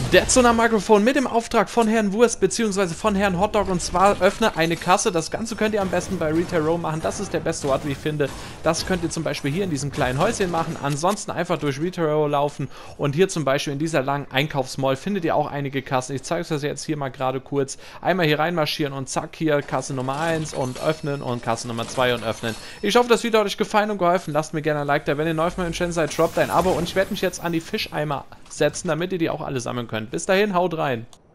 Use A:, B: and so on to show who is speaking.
A: Der Sonar-Mikrofon mit dem Auftrag von Herrn Wurst bzw. von Herrn Hotdog, und zwar öffne eine Kasse. Das Ganze könnt ihr am besten bei Retail Row machen. Das ist der beste Ort, wie ich finde. Das könnt ihr zum Beispiel hier in diesem kleinen Häuschen machen. Ansonsten einfach durch Retail Row laufen und hier zum Beispiel in dieser langen Einkaufsmall findet ihr auch einige Kassen. Ich zeige euch das jetzt hier mal gerade kurz. Einmal hier reinmarschieren und zack, hier Kasse Nummer 1 und öffnen und Kasse Nummer 2 und öffnen. Ich hoffe, das Video hat euch gefallen und geholfen. Lasst mir gerne ein Like da, wenn ihr neu auf meinem Channel seid. Droppt ein Abo und ich werde mich jetzt an die Fischeimer setzen, damit ihr die auch alle sammeln könnt. Bis dahin, haut rein!